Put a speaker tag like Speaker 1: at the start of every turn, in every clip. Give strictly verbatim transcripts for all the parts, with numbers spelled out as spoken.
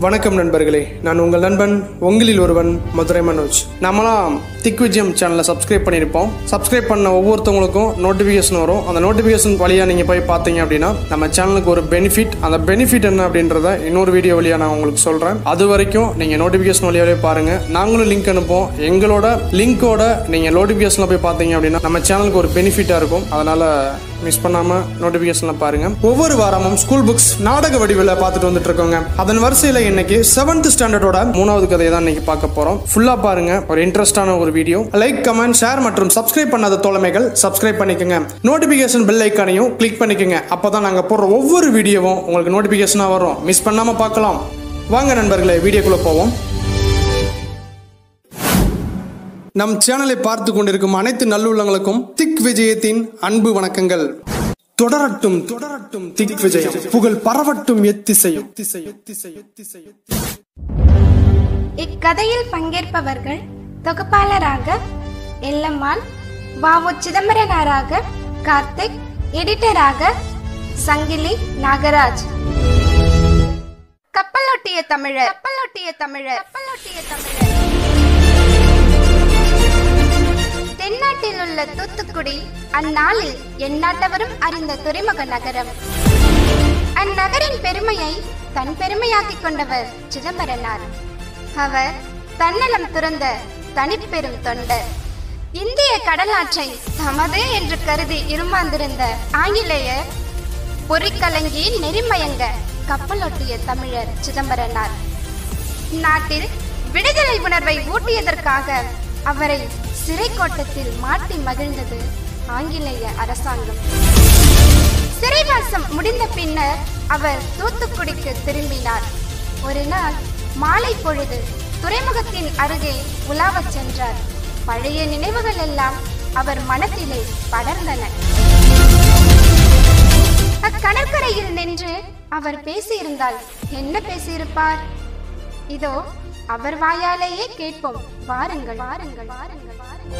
Speaker 1: வணக்கம் நண்பர்களே, நான் உங்கள் நண்பன் உங்களில் ஒருவன் மதுரை மனோஜ். நம்மளாம் திக் விஜயம் சேனலை சப்ஸ்கிரைப் பண்ணியிருப்போம். சப்ஸ்கிரைப் பண்ண ஒவ்வொருத்தவங்களுக்கும் நோட்டிஃபிகேஷன் வரும். அந்த நோட்டிஃபிகேஷன் வழியாக நீங்கள் போய் பார்த்தீங்க அப்படின்னா நம்ம சேனலுக்கு ஒரு பெனிஃபிட். அந்த பெனிஃபிட் என்ன அப்படின்றத இன்னொரு வீடியோ வழியாக நான் உங்களுக்கு சொல்கிறேன். அது வரைக்கும் நீங்கள் நோட்டிஃபிகேஷன் வழியாகவே பாருங்கள். நாங்களும் லிங்க் அனுப்போம். எங்களோட லிங்கோட நீங்கள் நோட்டிஃபிகேஷனில் போய் பார்த்தீங்க அப்படின்னா நம்ம சேனலுக்கு ஒரு பெனிஃபிட்டாக இருக்கும். அதனால் மிஸ் பண்ணாமல் நோட்டிஃபிகேஷனில் பாருங்கள். ஒவ்வொரு வாரமும் ஸ்கூல் புக்ஸ் நாடக வடிவில் பார்த்துட்டு வந்துட்டு இருக்கோங்க. அதன் வரிசையில் இன்னைக்கு செவன்த் ஸ்டாண்டர்டோட மூணாவது கதையை தான் இன்னைக்கு பார்க்க போறோம். ஃபுல்லா பாருங்க, ஒரு இன்ட்ரெஸ்டான ஒரு வீடியோ. லைக், கமெண்ட், ஷேர் மற்றும் சப்ஸ்கிரைப் பண்ணாத தோழமைகள் சப்ஸ்கிரைப் பண்ணிக்கோங்க. நோட்டிபிகேஷன் பெல் ஐக்கானையும் கிளிக் பண்ணிக்கோங்க. அப்பதான் நாங்க போடுற ஒவ்வொரு வீடியோவும் உங்களுக்கு நோட்டிபிகேஷனா வரும். மிஸ் பண்ணாம பார்க்கலாம். வாங்க நண்பர்களே, வீடியோக்குள்ள போவோம். நம் சேனலை பார்த்து கொண்டிருக்கும் அனைத்து நல்லுள்ளங்களுக்கும் திக் விஜயத்தின் அன்பு வணக்கங்கள். தொடரட்டும் தொடரட்டும் திக் விஜயம், புகழ் பரவட்டும் எத்திசையும்.
Speaker 2: இக்கதையில் பங்கேற்பவர்கள் தொகுப்பாளராக எல்லம்மாள், வாவு சிதம்பரனாராக கார்த்திக், எடிட்டராக சங்கிலி நாகராஜ். கப்பலொட்டிய தமிழர் கப்பலொட்டிய தமிழர் கப்பலொட்டிய தமிழர் தென்னாட்டில் உள்ள தூத்துக்குடி அந்நாளில் எந்நாட்டவரும் அறிந்த துறைமுக நகரம். அந்நகரின் பெருமையை தன் பெருமையாக்கிக் கொண்டவர் சிதம்பரனார். அவர் தன்னலம் துறந்த தனிப்பெரும் தொண்டர். இந்திய கடலாற்றை தமது என்று கருதி இருமாந்திருந்த ஆங்கிலேயர் பொறிக்கலங்கி நெறிமயங்க கப்பலொட்டிய தமிழர் சிதம்பரனார். நாட்டில் விடுதலை உணர்வை ஊட்டியதற்காக அவரை சிறை கோட்டத்தில் மாட்டி மகிழ்ந்தது ஆங்கிலேய அரசாங்கம். சிறைவாசம் முடிந்த பின்னர் அவர் தூத்துக்குடிக்கு திரும்பினார். ஒரு நாள் மாலை பொழுது துறைமுகத்தின் அருகே உலாவச் சென்றார். பழைய நினைவுகள் எல்லாம் அவர் மனத்திலே படர்ந்தன. அக்கடற்கரையில் நின்று அவர் பேசியிருந்தால் என்ன பேசியிருப்பார்? இதோ அவர் வாயாலேயே கேட்போம். வாருங்கள் வாருங்கள் வாருங்கள் வாருங்கள்.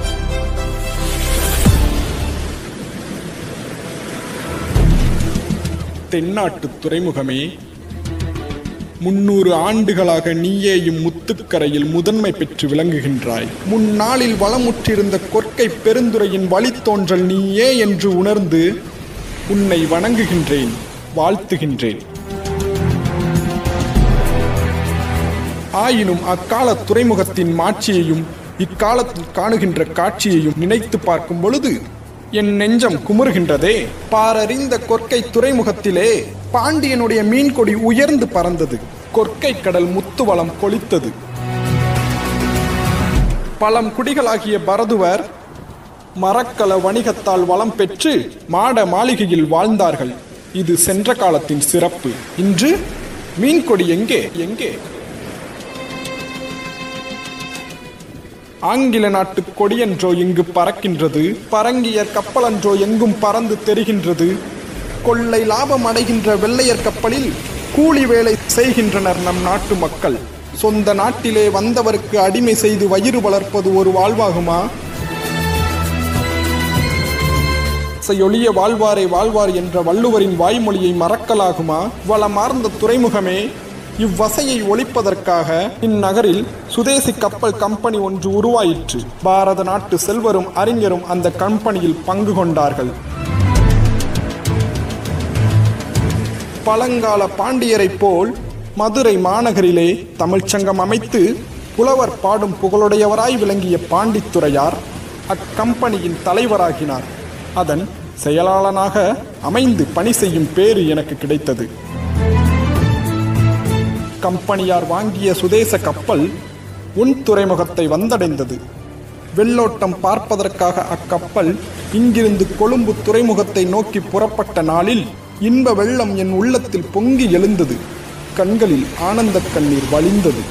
Speaker 3: தென்னாட்டு துறைமுகமே, முன்னூறு ஆண்டுகளாக நீயேயும் முத்துக்கரையில் முதன்மை பெற்று விளங்குகின்றாய். முன்னாளில் வளமுற்றிருந்த கொற்கை பெருந்துறையின் வழித்தோன்றல் நீயே என்று உணர்ந்து உன்னை வணங்குகின்றேன், வாழ்த்துகின்றேன். ஆயினும் அக்கால துறைமுகத்தின் மாட்சியையும் இக்காலத்தில் காணுகின்ற காட்சியையும் நினைத்து பார்க்கும் பொழுது என் நெஞ்சம் குமுறுகின்றதே. பாரறிந்த கொற்கை துறைமுகத்திலே பாண்டியனுடைய மீன்கொடி உயர்ந்து பறந்தது. கொற்கை கடல் முத்துவளம் கொளித்தது. பழம் குடிகளாகிய பரதுவர் மரக்கல வணிகத்தால் வளம் பெற்று மாட மாளிகையில் வாழ்ந்தார்கள். இது சென்ற காலத்தின் சிறப்பு. இன்று மீன்கொடி எங்கே எங்கே? ஆங்கில நாட்டு கொடியன்றோ இங்கு பறக்கின்றது. பரங்கியர் கப்பலன்றோ எங்கும் பறந்து தெரிகின்றது. கொள்ளை லாபம் அடைகின்ற வெள்ளையர் கப்பலில் கூலி வேலை செய்கின்றனர் நம் நாட்டு மக்கள். சொந்த நாட்டிலே வந்தவருக்கு அடிமை செய்து வயிறு வளர்ப்பது ஒரு வாழ்வாகுமா? ஒளிய வாழ்வாரை வாழ்வார் என்ற வள்ளுவரின் வாய்மொழியை மறக்கலாகுமா? வளமார்ந்த துறைமுகமே, இவ்வசையை ஒழிப்பதற்காக இந்நகரில் சுதேசி கப்பல் கம்பெனி ஒன்று உருவாயிற்று. பாரத நாட்டு செல்வரும் அறிஞரும் அந்த கம்பெனியில் பங்கு கொண்டார்கள். பழங்கால பாண்டியரைப் போல் மதுரை மாநகரிலே தமிழ்ச்சங்கம் அமைத்து புலவர் பாடும் புகழுடையவராய் விளங்கிய பாண்டித்துரையார் அக்கம்பெனியின் தலைவராகினார். அதன் செயலாளனாக அமைந்து பணி செய்யும் பேறு எனக்கு கிடைத்தது. கம்பெனியார் வாங்கிய சுதேச கப்பல் உன் துறைமுகத்தை வந்தடைந்தது. வெள்ளோட்டம் பார்ப்பதற்காக அக்கப்பல் இங்கிருந்து கொழும்பு துறைமுகத்தை நோக்கி புறப்பட்ட நாளில் இன்ப வெள்ளம் என் உள்ளத்தில் பொங்கி எழுந்தது. கண்களில் ஆனந்த கண்ணீர் வழிந்தது.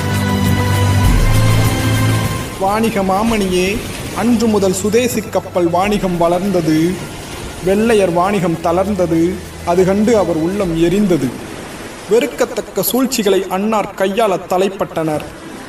Speaker 3: வாணிக மாமணியே, அன்று முதல் சுதேசி கப்பல் வாணிகம் வளர்ந்தது. வெள்ளையர் வாணிகம் தளர்ந்தது. அது கண்டு அவர் உள்ளம் எரிந்தது. வெறுக்கத்தக்க சூழ்ச்சிகளை அன்னார் கையாள தலைப்பட்டனர்.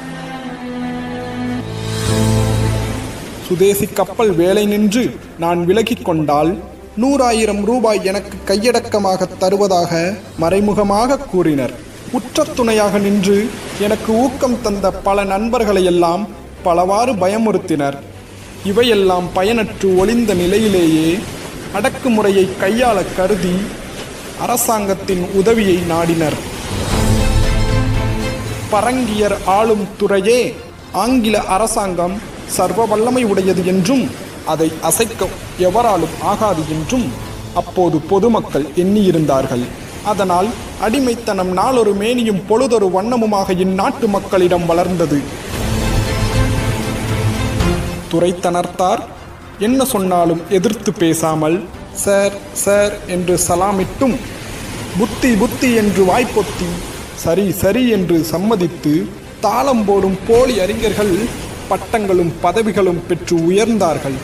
Speaker 3: சுதேசி கப்பல் வேலை நின்று நான் விலகிக் கொண்டால் நூறாயிரம் ரூபாய் எனக்கு கையடக்கமாக தருவதாக மறைமுகமாக கூறினர். உற்ற துணையாக நின்று எனக்கு ஊக்கம் தந்த பல நண்பர்களையெல்லாம் பலவாறு பயமுறுத்தினர். இவையெல்லாம் பயனற்று ஒளிந்த நிலையிலேயே அடக்குமுறையை கையாள கருதி அரசாங்கத்தின் உதவியை நாடினர். பரங்கியர் ஆளும் துறையே ஆங்கில அரசாங்கம் சர்வ வல்லமை உடையது என்றும் அதை அசைக்க எவராலும் ஆகாது என்றும் அப்போது பொதுமக்கள் எண்ணியிருந்தார்கள். அதனால் அடிமைத்தனம் நாளொரு மேனியும் பொழுதொரு வண்ணமுமாக இந்நாட்டு மக்களிடம் வளர்ந்தது. துரைத்தனர்த்தார் என்ன சொன்னாலும் எதிர்த்து பேசாமல் சார் சார் என்று சலாமிட்டும், புத்தி புத்தி என்று வாய்ப்பொத்தி சரி சரி என்று சம்மதித்து தாளம் போடும் போலி அறிஞர்கள் பட்டங்களும் பதவிகளும் பெற்று உயர்ந்தார்கள்.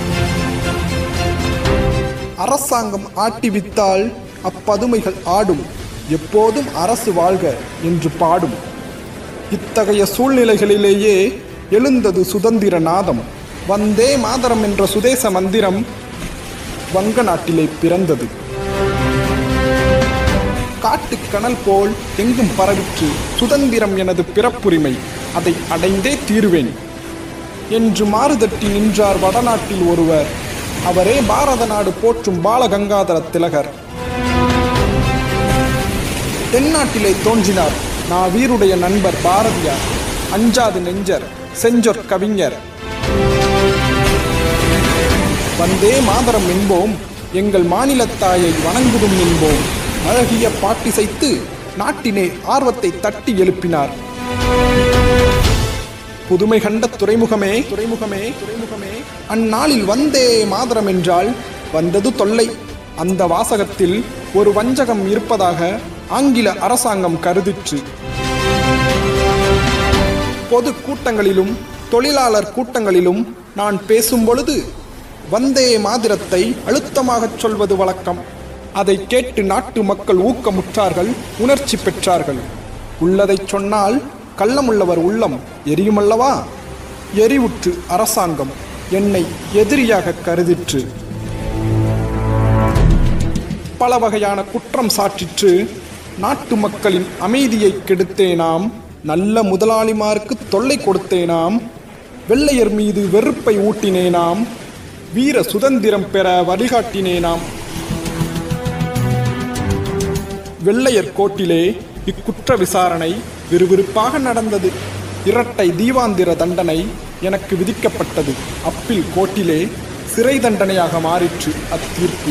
Speaker 3: அரசாங்கம் ஆட்டிவித்தால் அப்பதுமைகள் ஆடும், எப்போதும் அரசு வாழ்க என்று பாடும். இத்தகைய சூழ்நிலைகளிலேயே எழுந்தது சுதந்திர நாதம். வந்தே மாதரம் என்ற சுதேச மந்திரம் வங்க நாட்டிலே பிறந்தது. காட்டுக்கணல் போல் எங்கும் பரவிற்று சுதந்திரம் எனது பிறப்புரிமை, அதை அடைந்தே தீருவேன் என்று மாறுதட்டி நின்றார் வடநாட்டில் ஒருவர். அவரே பாரத நாடு போற்றும் பாலகங்காதர திலகர். தென்னாட்டிலே தோன்றினார் நான் வீருடைய நண்பர் பாரதியார், அஞ்சாது நெஞ்சர், செஞ்சொற் கவிஞர். வந்தே மாதரம் என்போம், எங்கள் மாநிலத்தாயை வணங்குதும் என்போம். அழகிய பாட்டிசைத்து நாட்டினே ஆர்வத்தை தட்டி எழுப்பினார். புதுமை கண்ட துறைமுகமே துறைமுகமே துறைமுகமே அந்நாளில் வந்தே மாதரம் என்றால் வந்தது தொல்லை. அந்த வாசகத்தில் ஒரு வஞ்சகம் இருப்பதாக ஆங்கில அரசாங்கம் கருதிற்று. பொது கூட்டங்களிலும் தொழிலாளர் கூட்டங்களிலும் நான் பேசும் பொழுது வந்தே மாதரத்தை அழுத்தமாகச் சொல்வது வழக்கம். அதை கேட்டு நாட்டு மக்கள் ஊக்கமுற்றார்கள், உணர்ச்சி பெற்றார்கள். உள்ளதை சொன்னால் கள்ளமுள்ளவர் உள்ளம் எரியுமல்லவா? எரிவுற்று அரசாங்கம் என்னை எதிரியாக கருதிற்று. பல வகையான குற்றம் சாற்றிற்று. நாட்டு மக்களின் அமைதியை கெடுத்தேனாம், நல்ல முதலாளிமாருக்கு தொல்லை கொடுத்தேனாம், வெள்ளையர் மீது வெறுப்பை ஊட்டினேனாம், வீர சுதந்திரம் பெற வழிகாட்டினேனாம். வெள்ளையர் கோட்டிலே இக்குற்ற விசாரணை விறுவிறுப்பாக நடந்தது. இரட்டை தீவாந்திர தண்டனை எனக்கு விதிக்கப்பட்டது. அப்பில் கோட்டிலே சிறை தண்டனையாக மாறிற்று அத்தீர்ப்பு.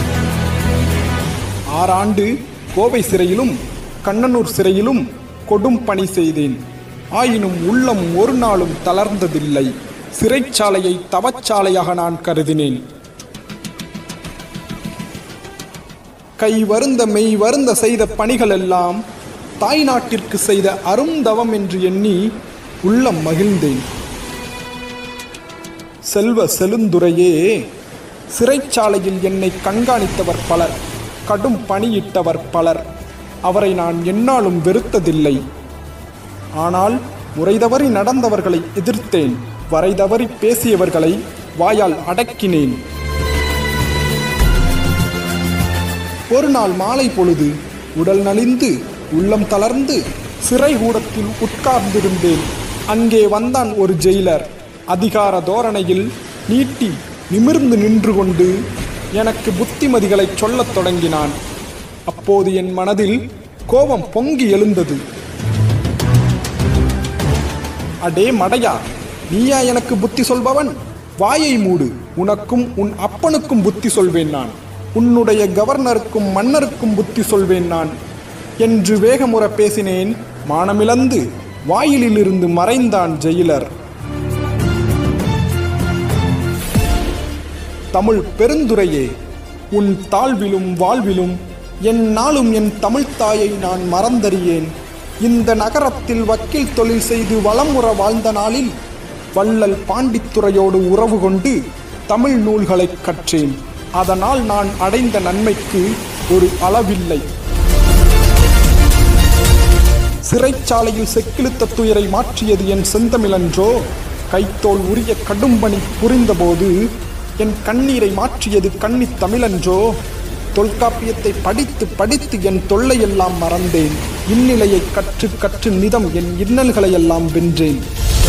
Speaker 3: ஆறாண்டு கோவை சிறையிலும் கண்ணனூர் சிறையிலும் கொடும் பணி செய்தேன். ஆயினும் உள்ளம் ஒரு நாளும் தளர்ந்ததில்லை. சிறைச்சாலையை தவச்சாலையாக நான் கருதினேன். கை வருந்த மெய் வருந்த செய்த பணிகள் எல்லாம் தாய் நாட்டிற்கு செய்த அருந்தவம் என்று எண்ணி உள்ளம் மகிழ்ந்தேன். செல்வ செழுந்துரையே, சிறைச்சாலையில் என்னை கண்காணித்தவர் பலர், கடும் பணியிட்டவர் பலர். அவரை நான் எந்நாளும் வெறுத்ததில்லை. ஆனால் முறைதவறி நடந்தவர்களை எதிர்த்தேன். வரைதவறி பேசியவர்களை வாயால் அடக்கினேன். ஒரு நாள் மாலை பொழுது உடல் நலிந்து உள்ளம் தளர்ந்து சிறை கூடத்தில் உட்கார்ந்திருந்தேன். அங்கே வந்தான் ஒரு ஜெயிலர். அதிகார தோரணையில் நீட்டி நிமிர்ந்து நின்று கொண்டு எனக்கு புத்திமதிகளை சொல்லத் தொடங்கினான். அப்போது என் மனதில் கோபம் பொங்கி எழுந்தது. அடே மடையா, நீயா எனக்கு புத்தி சொல்பவன்? வாயை மூடு, உனக்கும் உன் அப்பனுக்கும் புத்தி சொல்வேன் நான். உன்னுடைய கவர்னருக்கும் மன்னருக்கும் புத்தி சொல்வேன் நான் என்று வேகமுற பேசினேன். மானமிழந்து வாயிலிருந்து மறைந்தான் ஜெயிலர். தமிழ் பெருந்துரையே, உன் தாழ்விலும் வாழ்விலும் என் நாளும் என் தமிழ்த்தாயை நான் மறந்தறியேன். இந்த நகரத்தில் வக்கீல் தொழில் செய்து வளமுற வாழ்ந்த நாளில் வள்ளல் பாண்டித்துறையோடு உறவு கொண்டு தமிழ் நூல்களை கற்றேன். அதனால் நான் அடைந்த நன்மைக்கு ஒரு அளவில்லை. சிறைச்சாலையில் செக்கிழுத்த துயரை மாற்றியது என் செந்தமிழன்றோ? கைத்தோல் உரிய கடும்பணி புரிந்தபோது என் கண்ணீரை மாற்றியது கன்னித் தமிழன்றோ? தொல்காப்பியத்தை படித்து படித்து என் தொல்லையெல்லாம் மறந்தேன். இந்நிலையை கற்று கற்று நிதம் என் இன்னல்களையெல்லாம் வென்றேன்.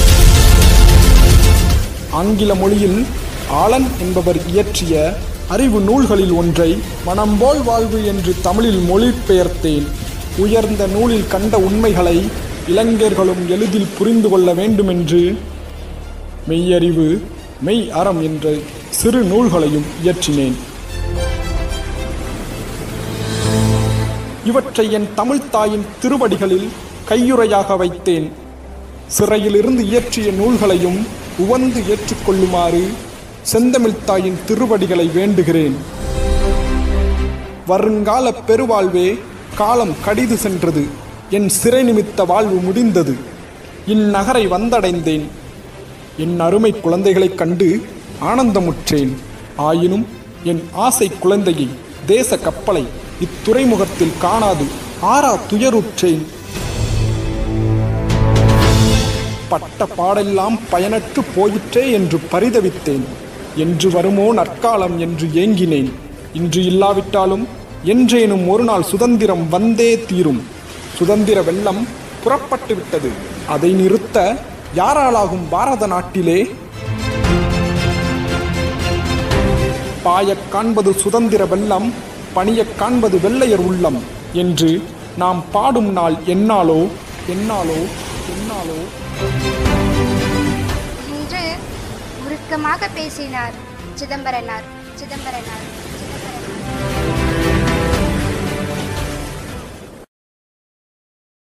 Speaker 3: ஆங்கில மொழியில் ஆலன் என்பவர் இயற்றிய அறிவு நூல்களில் ஒன்றை மனம்போல் வாழ்வு என்று தமிழில் மொழிபெயர்த்தேன். உயர்ந்த நூலில் கண்ட உண்மைகளை இளைஞர்களும் எளிதில் புரிந்து கொள்ள வேண்டுமென்று மெய்யறிவு மெய் அறம் என்ற சிறு நூல்களையும் இயற்றினேன். இவற்றை என் தமிழ் தாயின் திருவடிகளில் கையுறையாக வைத்தேன். சிறையிலிருந்து இயற்றிய நூல்களையும் உவந்து ஏற்றுக்கொள்ளுமாறு செந்தமிழ் தாயின் திருவடிகளை வேண்டுகிறேன். வருங்கால பெருவாழ்வே காலம் கடிது சென்றது. என் சிறை நிமித்த வாழ்வு முடிந்தது. இந்நகரை வந்தடைந்தேன். என் அருமை குழந்தைகளைக் கண்டு ஆனந்தமுற்றேன். ஆயினும் என் ஆசை குழந்தையை தேச கப்பலை இத்துறைமுகத்தில் காணாது ஆறா துயருற்றேன். பட்ட பாடெல்லாம் பயனற்று போயிற்றே என்று பரிதவித்தேன். என்று வருமோ நற்காலம் என்று ஏங்கினேன். இன்று இல்லாவிட்டாலும் என்றேனும் ஒரு நாள் சுதந்திரம் வந்தே தீரும். சுதந்திர வெள்ளம் புறப்பட்டு விட்டது. அதை நிறுத்த யாராலாகும் பாரத நாட்டிலே? பாயக் காண்பது சுதந்திர வெள்ளம், பணியக் காண்பது வெள்ளையர் உள்ளம் என்று நாம் பாடும் நாள் என்னாலோ என்னாலோ என்னாலோ.
Speaker 2: என்று உருக்கமாக பேசினார் சிதம்பரனார் சிதம்பரனார்